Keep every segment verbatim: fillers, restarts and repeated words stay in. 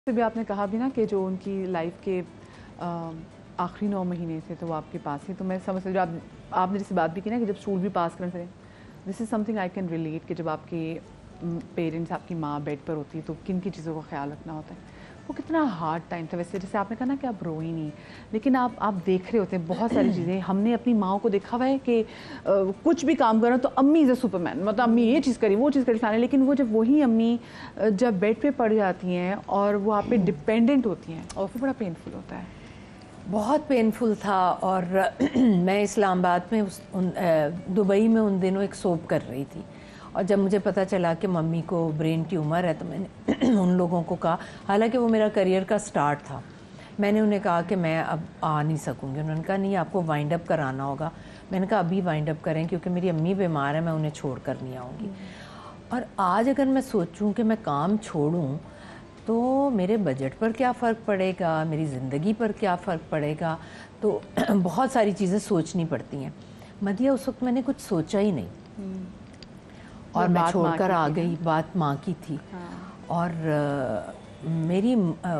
سے بھی آپ نے کہا بھی نا کہ جو ان کی لائف کے آخری نو مہینے تھے تو وہ آپ کے پاس ہی، تو میں سمجھ سکتی ہوں آپ آپ نے جیسے بات بھی کی نا کہ جب اسکول بھی پاس کرنے سے، this is something I can relate کہ جب آپ کے پیرنٹس، آپ کی ماں بیڈ پر ہوتی ہے تو کن کی چیزوں کا خیال رکھنا ہوتا ہے. وہ کتنا ہارڈ ٹائم تھا. ویسے جیسے آپ نے کہا نا کہ آپ روئی نہیں، لیکن آپ آپ دیکھ رہے ہوتے ہیں بہت ساری چیزیں. ہم نے اپنی ماؤں کو دیکھا ہوا ہے کہ کچھ بھی کام کرنا تو امی از اے سپر مین، مطلب امی یہ چیز کری وہ چیز کری فلانے، لیکن وہ جب وہی امی جب بیڈ پہ پڑ جاتی ہیں اور وہ آپ پہ ڈپینڈنٹ ہوتی ہیں اور وہ بڑا پینفل ہوتا ہے. بہت پینفل تھا. اور میں اسلام آباد میں دبئی میں ان دنوں ایک سوپ کر رہی تھی، اور جب مجھے پتہ چلا کہ ممی کو برین ٹیومر ہے تو میں نے ان لوگوں کو کہا، حالانکہ وہ میرا کریئر کا سٹارٹ تھا، میں نے انہیں کہا کہ میں اب آ نہیں سکوں گی. انہوں نے کہا نہیں، آپ کو وائنڈ اپ کرانا ہوگا. میں نے کہا ابھی وائنڈ اپ کریں کیونکہ میری امی بیمار ہے، میں انہیں چھوڑ کر نہیں آؤں گی. اور آج اگر میں سوچوں کہ میں کام چھوڑوں تو میرے بجٹ پر کیا فرق پڑے گا، میری زندگی پر کیا فرق پڑے گا، تو بہت ساری چیزیں سوچنی پڑتی ہیں. مدیہ اس وقت میں نے کچھ سوچا ہی نہیں، اور میں چھوڑ کر آ گئی. بات ماں کی تھی. اور میری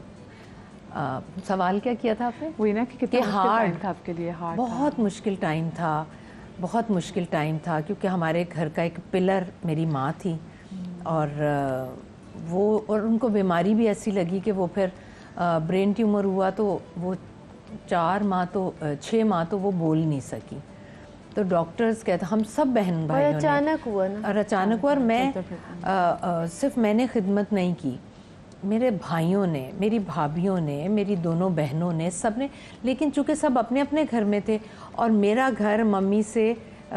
سوال کیا کیا تھا آپ نے؟ وہی نا کہ کتنا مشکل ٹائم تھا آپ کے لیے. ہارڈ، بہت مشکل ٹائم تھا، بہت مشکل ٹائم تھا، کیونکہ ہمارے گھر کا ایک پلر میری ماں تھی. اور وہ اور ان کو بیماری بھی ایسی لگی کہ وہ پھر برین ٹیومر ہوا تو وہ چار ماہ تو چھ ماہ تو وہ بول نہیں سکی. تو ڈاکٹرز کہتے ہم سب بہن بھائیوں نے، اچانک ہوا نا، اور اچانک ہوا. اور میں صرف میں نے خدمت نہیں کی، میرے بھائیوں نے، میری بھابھیوں نے، میری دونوں بہنوں نے، سب نے. لیکن چونکہ سب اپنے اپنے گھر میں تھے اور میرا گھر ممی سے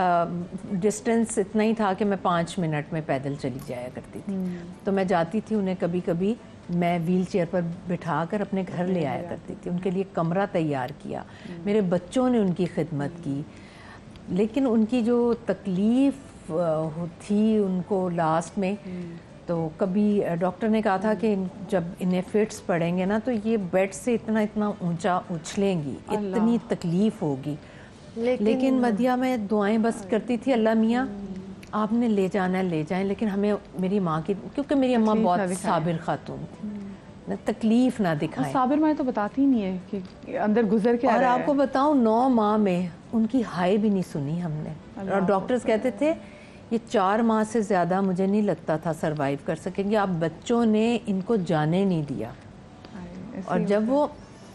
ڈسٹینس اتنا ہی تھا کہ میں پانچ منٹ میں پیدل چلی جایا کرتی تھی. تو میں جاتی تھی، انہیں کبھی کبھی میں ویل چیئر پر بٹھا کر اپنے گھر لے آیا کرتی تھی. ان کے لیے کمرہ تیار کیا، میرے بچوں نے ان کی خدمت کی. لیکن ان کی جو تکلیف تھی ان کو لاسٹ میں، تو کبھی ڈاکٹر نے کہا تھا کہ جب انہیں فٹس پڑیں گے نا تو یہ بیڈ سے اتنا اتنا اونچا اچھلیں گی، اتنی تکلیف ہوگی. لیکن مدیہ میں دعائیں بس کرتی تھی، اللہ میاں آپ نے لے جانا ہے لے جائیں، لیکن ہمیں میری ماں کی، کیونکہ میری اماں بہت صابر خاتون تھی، تکلیف نہ دکھائیں. صابر ماں تو بتاتی ہی نہیں ہے کہ اندر گزر کے. اور آپ کو بتاؤں، نو ماہ میں ان کی ہائے بھی نہیں سنی ہم نے. اور ڈاکٹرز کہتے تھے یہ چار ماہ سے زیادہ مجھے نہیں لگتا تھا سروائیو کر سکیں گے. آپ بچوں نے ان کو جانے نہیں دیا. اور جب وہ،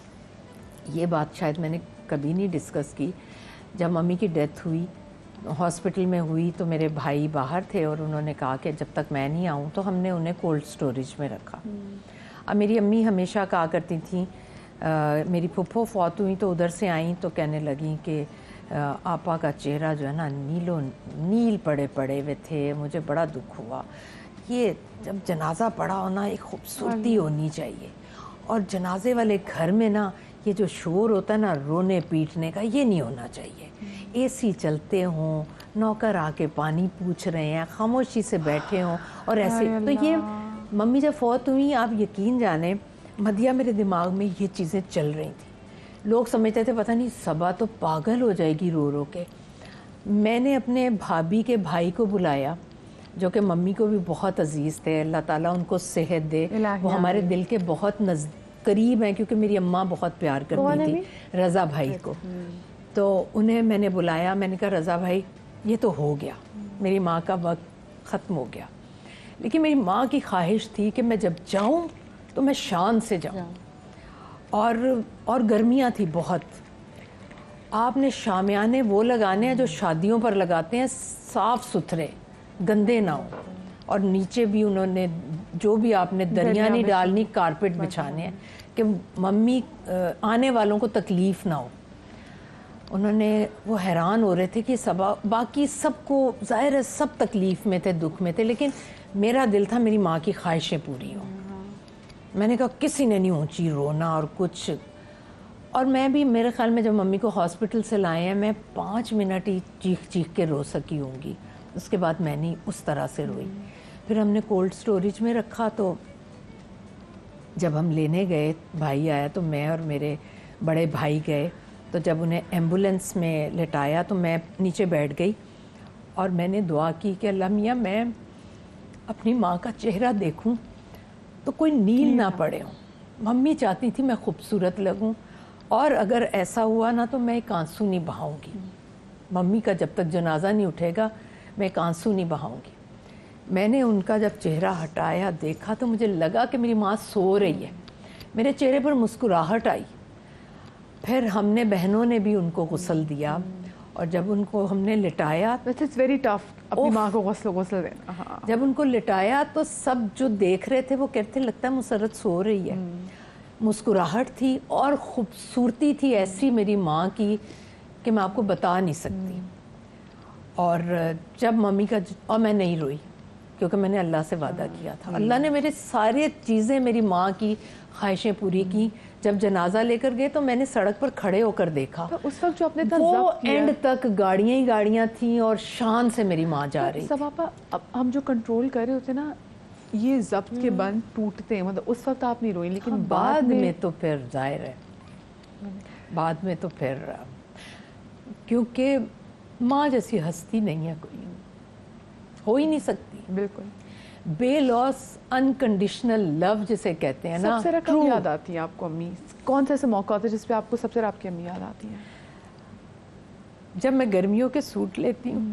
یہ بات شاید میں نے کبھی نہیں ڈسکس کی، جب ممی کی ڈیتھ ہوئی ہاسپٹل میں ہوئی تو میرے بھائی باہر تھے اور انہوں نے کہا کہ جب تک میں نہیں آؤں تو ہم نے انہیں کولڈ سٹوریج میں رکھا. اب میری امی ہمیشہ کہا کرتی تھیں، میری پھپھو فوت ہوئی تو ادھر سے آئیں تو کہنے لگیں کہ آپا کا چہرہ جو ہے نا نیلو نیل پڑے پڑے ہوئے تھے، مجھے بڑا دکھ ہوا. یہ جب جنازہ پڑا ہونا ایک خوبصورتی ہونی چاہیے، اور جنازے والے گھر میں نا یہ جو شور ہوتا ہے نا رونے پیٹنے کا، یہ نہیں ہونا چاہیے. اے سی چلتے ہوں، نوکر آ کے پانی پوچھ رہے ہیں، خاموشی سے بیٹھے ہوں اور ایسے. تو یہ ممی جب فوت ہوئی، آپ یقین جانیں مدیہ میرے دماغ میں یہ چیزیں چل رہی تھیں. لوگ سمجھتے تھے پتہ نہیں صبا تو پاگل ہو جائے گی رو رو کے. میں نے اپنے بھابھی کے بھائی کو بلایا جو کہ ممی کو بھی بہت عزیز تھے، اللہ تعالیٰ ان کو صحت دے. وہ ہمارے دل کے بہت نزد قریب ہیں کیونکہ میری اماں بہت پیار کرتی تھی رضا بھائی کو. تو انہیں میں نے بلایا، میں نے کہا رضا بھائی یہ تو ہو گیا، میری ماں کا وقت ختم ہو گیا، لیکن میری ماں کی خواہش تھی کہ میں جب جاؤں تو میں شان سے جاؤں. اور اور گرمیاں تھی بہت. آپ نے شامیانے وہ لگانے ہیں جو شادیوں پر لگاتے ہیں، صاف ستھرے، گندے نہ ہوں. اور نیچے بھی انہوں نے جو بھی آپ نے دریا نہیں ڈالنی، کارپیٹ بچھانے ہیں کہ ممی آنے والوں کو تکلیف نہ ہو. انہوں نے، وہ حیران ہو رہے تھے کہ صبا، باقی سب کو ظاہر ہے سب تکلیف میں تھے، دکھ میں تھے، لیکن میرا دل تھا میری ماں کی خواہشیں پوری ہوں. میں نے کہا کسی نے نہیں اونچی رونا اور کچھ. اور میں بھی، میرے خیال میں جب ممی کو ہاسپٹل سے لائے ہیں میں پانچ منٹ ہی چیخ چیخ کے رو سکی ہوں گی، اس کے بعد میں نہیں اس طرح سے روئی. پھر ہم نے کولڈ سٹوریج میں رکھا. تو جب ہم لینے گئے، بھائی آیا تو میں اور میرے بڑے بھائی گئے. تو جب انہیں ایمبولینس میں لٹایا تو میں نیچے بیٹھ گئی اور میں نے دعا کی کہ اللہ میاں میں اپنی ماں کا چہرہ دیکھوں تو کوئی نیل نہ پڑے ہوں. मम्मी चाहती थी मैं खूबसूरत लगूं, और अगर ऐसा हुआ ना तो मैं एक आंसू नहीं बहाऊंगी। मम्मी का जब तक जनाजा नहीं उठेगा मैं एक आंसू नहीं बहाऊंगी। मैंने उनका जब चेहरा हटाया देखा तो मुझे लगा कि मेरी माँ सो रही है, मेरे चेहरे पर मुस्कुराहट आई। फिर हमने बहनों ने भी उनको गुस्ल दिया, और जब उनको हमने लिटाया, इट्स वेरी टफ अपनी माँ को गुस्ल गुस्ल देना। हाँ। जब उनको लिटाया तो सब जो देख रहे थे वो कहते लगता है मुसर्रत सो रही है। मुस्कुराहट थी और खूबसूरती थी ऐसी मेरी माँ की कि मैं आपको बता नहीं सकती। और जब मम्मी का, और मैं नहीं रोई क्योंकि मैंने अल्लाह से वादा किया था। अल्लाह ने मेरे सारे चीज़ें, मेरी माँ की ख्वाहिशें पूरी की। जब जनाजा लेकर गए तो मैंने सड़क पर खड़े होकर देखा, तो उस वक्त जो आपने वो एंड तक गाड़ियाँ ही गाड़ियाँ थीं और शान से मेरी माँ जा रही। सब आपा, अब हम जो कंट्रोल कर रहे होते ना, ये जब्त के बंद टूटते हैं, मतलब उस वक्त आप नहीं रोई, लेकिन हाँ, बाद में, में तो फिर जाहिर है, बाद में तो फिर, क्योंकि माँ जैसी हस्ती नहीं है कोई, हो ही नहीं सकती। बिल्कुल। बेलॉस अनकंडीशनल लव जिसे कहते हैं ना। सबसे रकम याद आती है आपको अम्मी? कौन सा ऐसा मौका होता है जिस पे आपको सबसे आपकी अम्मी याद आती है? जब मैं गर्मियों के सूट लेती हूँ।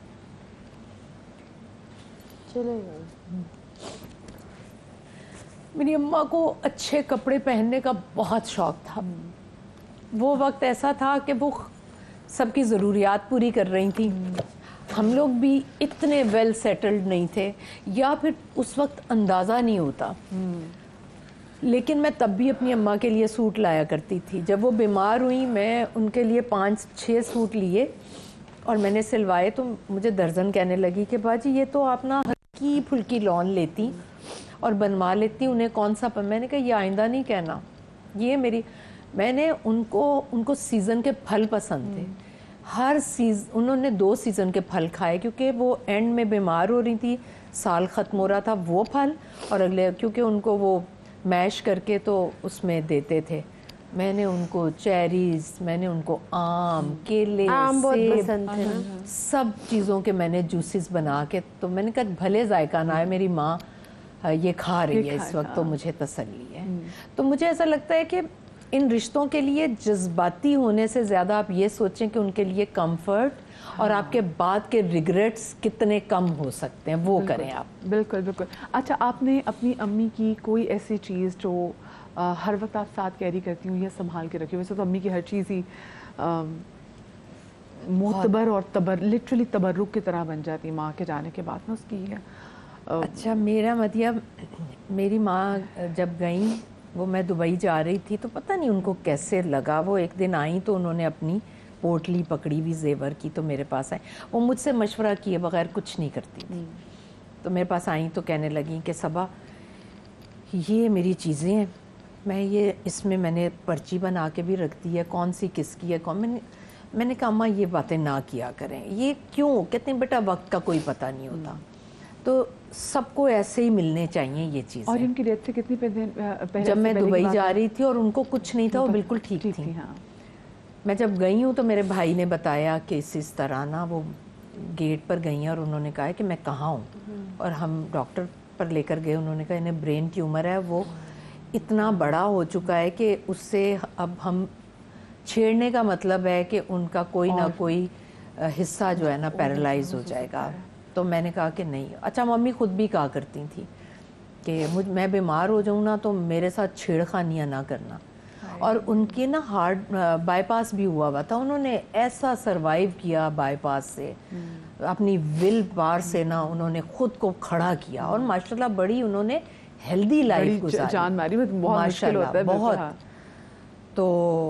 मेरी अम्मा को अच्छे कपड़े पहनने का बहुत शौक था। वो वक्त ऐसा था कि वो सबकी ज़रूरियात पूरी कर रही थी। हम लोग भी इतने वेल सेटल्ड नहीं थे, या फिर उस वक्त अंदाज़ा नहीं होता। लेकिन मैं तब भी अपनी अम्मा के लिए सूट लाया करती थी। जब वो बीमार हुई मैं उनके लिए पाँच छः सूट लिए और मैंने सिलवाए, तो मुझे दर्जन कहने लगी कि बाजी ये तो आप ना हल्की फुल्की लॉन लेती और बनवा लेती, उन्हें कौन सा पर। मैंने कहा ये आइंदा नहीं कहना, ये मेरी, मैंने उनको उनको सीज़न के फल पसंद थे। हर सीज़ उन्होंने दो सीज़न के फल खाए, क्योंकि वो एंड में बीमार हो रही थी, साल ख़त्म हो रहा था, वो फल, और अगले क्योंकि उनको वो मैश करके तो उसमें देते थे। मैंने उनको चेरीज, मैंने उनको आम, केले, आम बहुत सेब, पसंद थे ना, सब चीज़ों के मैंने जूसेस बना के, तो मैंने कहा भले जायका ना है, मेरी माँ ये खा रही है इस वक्त, तो मुझे तसल्ली है। तो मुझे ऐसा लगता है कि इन रिश्तों के लिए जज्बाती होने से ज़्यादा आप ये सोचें कि उनके लिए कंफर्ट और आपके बाद के रिग्रेट्स कितने कम हो सकते हैं, वो करें आप। बिल्कुल बिल्कुल। अच्छा, आपने अपनी अम्मी की कोई ऐसी चीज़ जो आ, हर वक्त आप साथ कैरी करती हूँ या संभाल के रखी हो? वैसे तो अम्मी की हर चीज़ ही मोतबर और तबर लिटरली तबर्रुक की तरह बन जाती है माँ के जाने के बाद ना उसकी है। अच्छा, मेरा मतलब मेरी माँ जब गई, वो मैं दुबई जा रही थी, तो पता नहीं उनको कैसे लगा, वो एक दिन आई तो उन्होंने अपनी पोटली पकड़ी हुई जेवर की, तो मेरे पास आई। वो मुझसे मशवरा किए बगैर कुछ नहीं करती थी। तो मेरे पास आई तो कहने लगी कि सबा ये मेरी चीज़ें हैं, मैं ये इसमें मैंने पर्ची बना के भी रख दी है, कौन सी किसकी है कौन। मैंने मैंने कहा अम्मा ये बातें ना किया करें, ये क्यों? कहते हैं बेटा वक्त का कोई पता नहीं होता, तो सबको ऐसे ही मिलने चाहिए ये चीज़। और इनकी डेथ से कितनी पहले? जब मैं दुबई जा रही थी और उनको कुछ नहीं था, वो बिल्कुल ठीक थी, थी। हाँ। मैं जब गई हूँ तो मेरे भाई ने बताया कि इस इस तरह ना वो गेट पर गई हैं और उन्होंने कहा है कि मैं कहाँ हूँ, और हम डॉक्टर पर लेकर गए। उन्होंने कहा इन्हें ब्रेन ट्यूमर है, वो इतना बड़ा हो चुका है कि उससे अब हम छेड़ने का मतलब है कि उनका कोई ना कोई हिस्सा जो है ना पैरालाइज हो जाएगा। तो मैंने कहा कि नहीं। अच्छा, मम्मी खुद भी कहा करती थी कि मुझ मैं बीमार हो जाऊँ ना तो मेरे साथ छेड़खानियाँ ना करना। और उनके ना हार्ट बाईपास भी हुआ हुआ था, उन्होंने ऐसा सरवाइव किया बाईपास से, अपनी विल पावर से ना उन्होंने खुद को खड़ा किया, और माशाल्लाह बड़ी उन्होंने हेल्दी लाइफ गुजारी, जान मारी, बहुत मुश्किल होता है बहुत। तो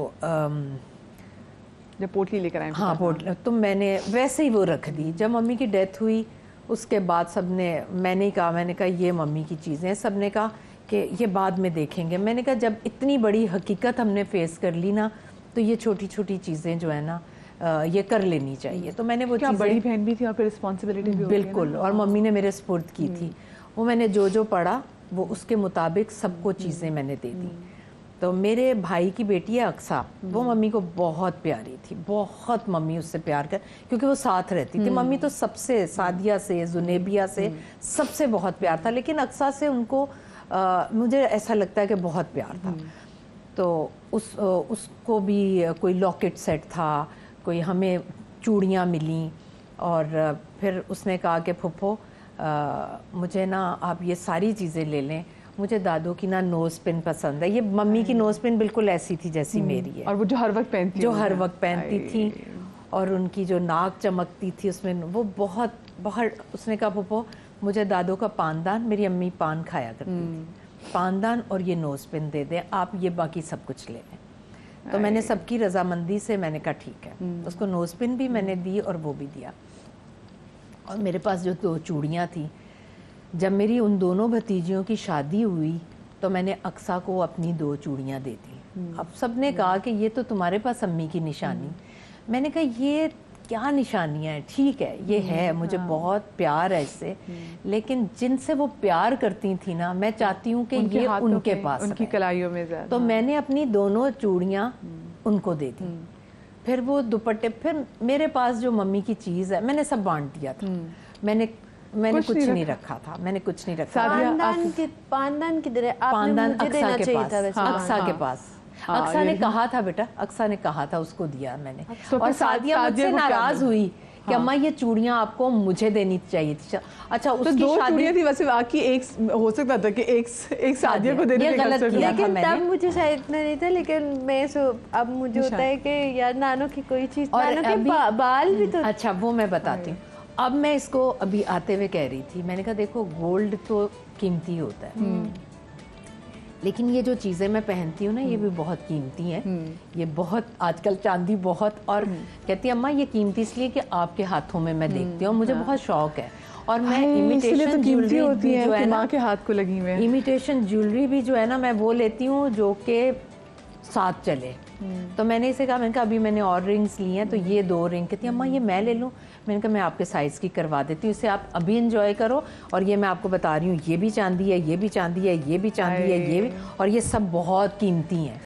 जब पोटली लेकर आए, हाँ पोटली, तो मैंने वैसे ही वो रख दी। जब मम्मी की डेथ हुई उसके बाद सबने, मैंने कहा मैंने कहा ये मम्मी की चीज़ें, सबने कहा कि ये बाद में देखेंगे। मैंने कहा जब इतनी बड़ी हकीकत हमने फेस कर ली ना, तो ये छोटी छोटी चीज़ें जो है ना ये कर लेनी चाहिए। तो मैंने वो चीज़ें, बड़ी बहन भी थी और फिर रिस्पॉन्सिबिलिटी भी बिल्कुल, और मम्मी ने मेरे स्पुर्द की थी, वो मैंने जो जो पढ़ा वो उसके मुताबिक सबको चीज़ें मैंने दे दी। तो मेरे भाई की बेटी है अक्सा, वो मम्मी को बहुत प्यारी थी, बहुत मम्मी उससे प्यार कर, क्योंकि वो साथ रहती थी। मम्मी तो सबसे, सादिया से, जुनेबिया से, सबसे बहुत प्यार था, लेकिन अक्सा से उनको مجھے ایسا لگتا ہے کہ بہت پیار تھا. تو اس اس کو بھی کوئی لاکٹ سیٹ تھا, کوئی ہمیں چوڑیاں ملیں, اور پھر اس نے کہا کہ پھپھو مجھے نا آپ یہ ساری چیزیں لے لیں, مجھے دادو کی نا نوز پن پسند ہے. یہ ممی کی نوز پن بالکل ایسی تھی جیسی میری ہے, اور وہ جو ہر وقت پہنتی جو ہر وقت پہنتی تھی, اور ان کی جو ناک چمکتی تھی اس میں, وہ بہت بہت. اس نے کہا پھپھو مجھے دادو کا پاندان, میری امی پان کھایا کرتی تھی, پاندان اور یہ نوز پن دے دیں, آپ یہ باقی سب کچھ لے لیں. تو میں نے سب کی رضامندی سے میں نے کہا ٹھیک ہے. اس کو نوز پن بھی میں نے دی اور وہ بھی دیا. اور میرے پاس جو دو چوڑیاں تھیں, جب میری ان دونوں بھتیجیوں کی شادی ہوئی تو میں نے اقصیٰ کو اپنی دو چوڑیاں دے دی. اب سب نے کہا کہ یہ تو تمہارے پاس امی کی نشانی. میں نے کہا یہ کیا نشانیاں ہیں, ٹھیک ہے یہ ہے, مجھے بہت پیار ہے اس سے, لیکن جن سے وہ پیار کرتی تھیں نا, میں چاہتی ہوں کہ یہ ان کے پاس, ان کی کلائیوں میں زیادہ. تو میں نے اپنی دونوں چوڑیاں ان کو دے دی. پھر وہ دوپٹے, پھر میرے پاس جو ممی کی چیز ہے میں نے سب بانٹ دیا تھا. میں نے میں نے کچھ نہیں رکھا تھا, میں نے کچھ نہیں رکھا. پاندان کدھر ہے؟ پاندان اقصیٰ کے پاس, اقصیٰ کے پاس. اقصیٰ نے کہا تھا بیٹا, اقصیٰ نے کہا تھا, اس کو دیا میں نے. اور سعدیہ مجھ سے ناراض ہوئی کہ اماں یہ چوڑیاں آپ کو مجھے دینی چاہیے تھی. اچھا اس کی شادی تھی ویسے واقعی ایک ہو سکتا تھا کہ ایک ایک سعدیہ کو دینے کا غلط کیا تھا. لیکن تب مجھے شاید اتنا نہیں تھا, لیکن میں اب مجھے ہوتا ہے کہ یار نانو کی کوئی چیز, نانو کے بال بھی تو. اچھا وہ میں بتاتی ہوں. اب میں اس کو ابھی آتے ہوئے کہہ رہی تھی, میں نے کہا دیکھو گولڈ تو قیمتی ہوتا ہے, لیکن یہ جو چیزیں میں پہنتی ہوں نا یہ بھی بہت قیمتی ہیں. یہ بہت آج کل چاندی بہت, اور کہتی اماں یہ قیمتی اس لیے کہ آپ کے ہاتھوں میں میں دیکھتی ہوں, مجھے بہت شوق ہے. اور میں امیٹیشن جیولری بھی جو ہے نا, کے ہاتھ کو لگی ہوئی امیٹیشن جیولری بھی جو ہے نا میں وہ لیتی ہوں جو کہ ساتھ چلے. تو میں نے اسے کہا, میں نے کہا ابھی میں نے اور رنگز لی ہیں تو یہ دو رنگ, کہتی اماں یہ میں لے لوں. میں نے کہا میں آپ کے سائز کی کروا دیتی ہوں, اسے آپ ابھی انجوائے کرو. اور یہ میں آپ کو بتا رہی ہوں یہ بھی چاندی ہے, یہ بھی چاندی ہے, یہ بھی چاندی ہے, یہ بھی, اور یہ سب بہت قیمتی ہیں.